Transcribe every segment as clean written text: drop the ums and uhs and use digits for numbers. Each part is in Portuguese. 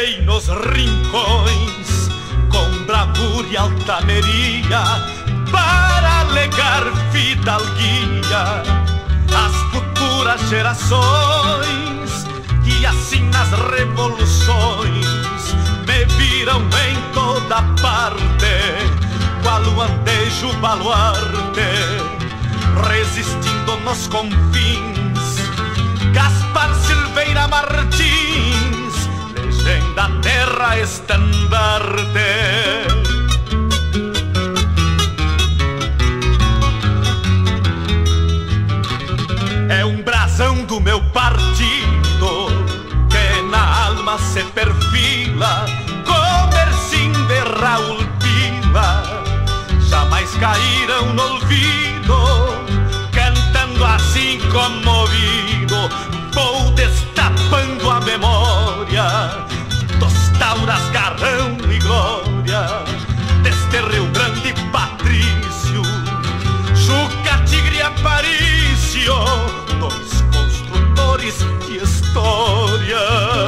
andei nos rincões com bravura e altaneria para alegar fidalguia às futuras gerações, que assim nas revoluções me viram em toda parte, qual o andejo baluarte, resistindo nos confins. Gaspar Silveira Martins, legenda terra estandarte. É um brasão do meu partido que na alma se perfila, Comercim de Raul Pila. Jamais caíram no olvido, cantando assim comovido. Vou destapando a memória dos tauras Garrão e Glória, deste Rio Grande patrício, Juca, Tigre e Aparício, dois construtores de história.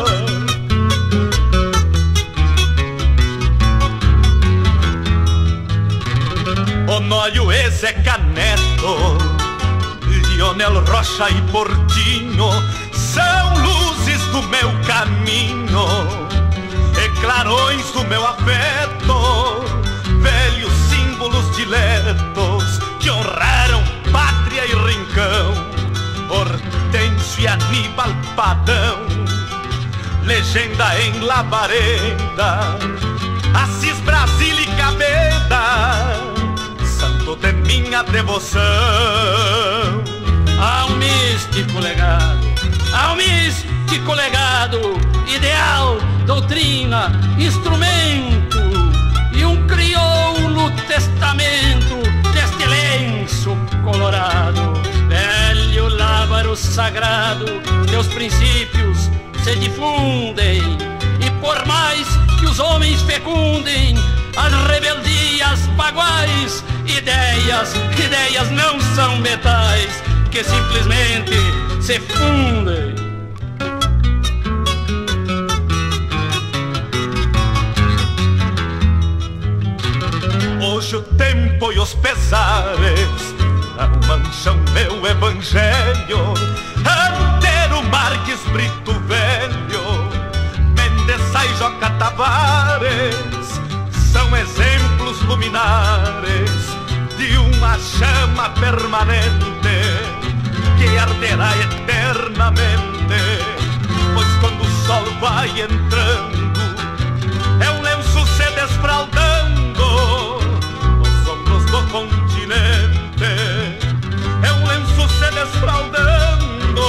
Honório e Zeca Neto, Lionel Rocha e Portinho são luzes do meu caminho e clarões do meu afeto, velhos símbolos diletos que honraram pátria e rincão. Hortêncio e Aníbal Padão, legenda em Labareda, Assis, Brasília e Cabeda, santo de minha devoção. Há um místico legado, ideal, doutrina, instrumento e um crioulo testamento deste lenço colorado. Velho lábaro sagrado, teus princípios se difundem, e por mais que os homens fecundem as rebeldias baguais, ideias não são metais que simplesmente se fundem. Hoje o tempo e os pesares não mancham meu evangelho. Antero Marques, Brito Velho, Mendes e Joca Tavares são exemplos luminares de uma chama permanente que arderá eternamente, pois quando o sol vai entrando é um lenço se desfraldando nos ombros do continente, é um lenço se desfraldando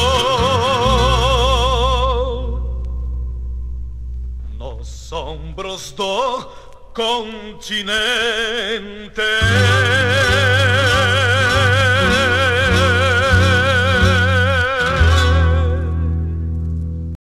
nos ombros do continente.